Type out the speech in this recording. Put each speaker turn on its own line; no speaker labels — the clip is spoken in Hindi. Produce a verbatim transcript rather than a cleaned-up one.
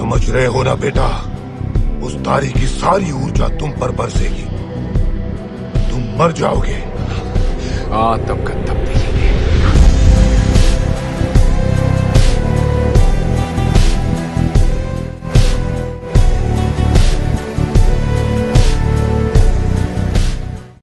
समझ रहे हो ना बेटा, उस तारी की सारी ऊर्जा तुम पर बरसेगी, तुम मर जाओगे।
हाँ तब का तब